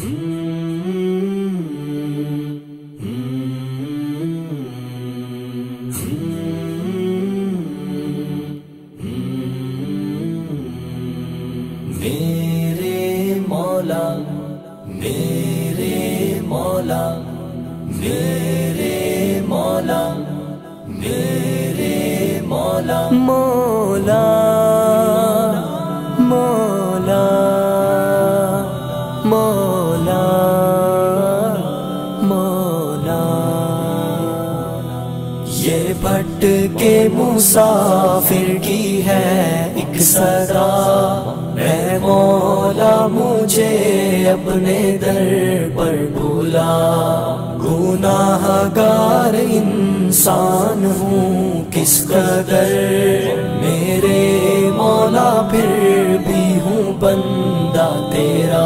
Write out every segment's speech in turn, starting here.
میرے مولا میرے مولا میرے مولا میرے مولا مولا مولا مولا مولا یہ بھٹ کے مسافر کی ہے ایک صدا، اے مولا مجھے اپنے در پر بلا، گناہ گار انسان ہوں کس قدر، میرے مولا پھر بھی ہوں بندہ تیرا،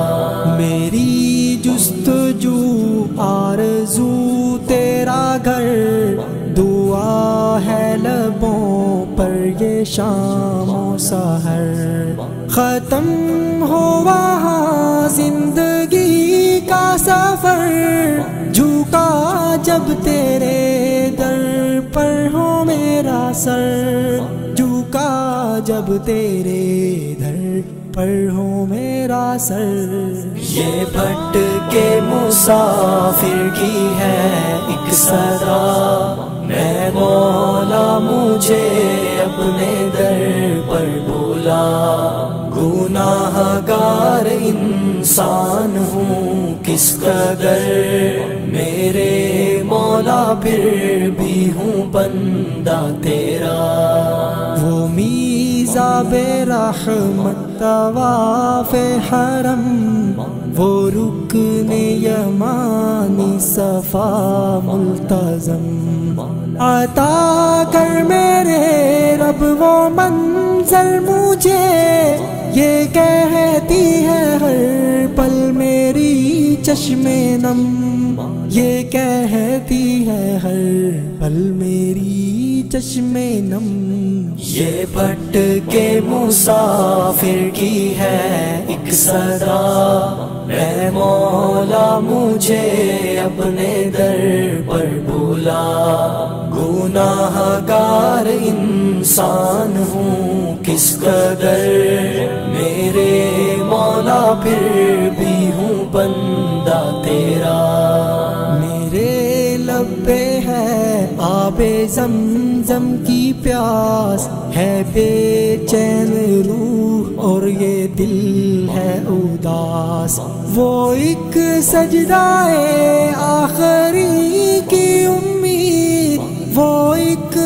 میری جستجو آرزو تیرا گھر، دعا ہے لبوں پر یہ شام و سحر، ختم ہو وہاں زندگی کا سفر، جھکا جب تیرے در پر ہو میرا سر، جھکا جب تیرے در پر ہو میرا سر، یہ بھٹ کے مسافر کی ہے ایک صدا، اے مولا مجھے اپنے در پر بلا، گناہ گار انسان ہوں کس قدر، میرے مولا پھر بھی ہوں بندہ تیرا، وہ میزاب رحمت طواف حرم، وہ رکن یمانی صفا ملتزم، عطا کر میرے رب وہ منظر مجھے، یہ کہتی ہے ہر پل میری چشم نم، یہ کہتی ہے ہر پل میری چشم نم، یہ بھٹ کے مسافر کی ہے ایک صدا، اے مولا مجھے اپنے در پر بلا، گناہ گار انسان ہوں کس قدر، میرے مولا پھر بھی ہوں بندہ تیرا، میرے لب پہ ہے آب زمزم کی پیاس، ہے بے چین روح اور یہ دل ہے اداس، وہ ایک سجدائے آخری کی امید، وہ ایک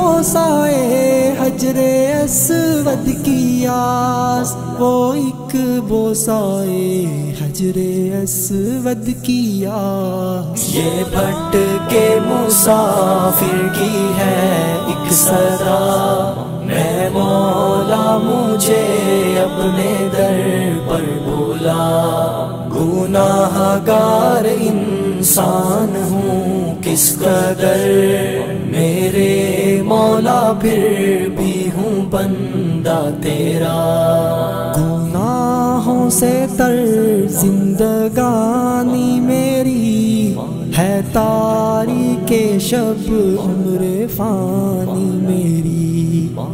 بوسائے حجر اسود کی آس، وہ ایک بوسائے حجر اسود کی آس، یہ بھٹ کے مسافر کی ہے ایک صدا، اے مولا مجھے اپنے در پر بلا، گناہ گار انسان ہوں کس قدر، میرے مولا پھر بھی ہوں بندہ تیرا، گناہوں سے تر زندگانی میری ہے تاریک شب عمر فانی میری،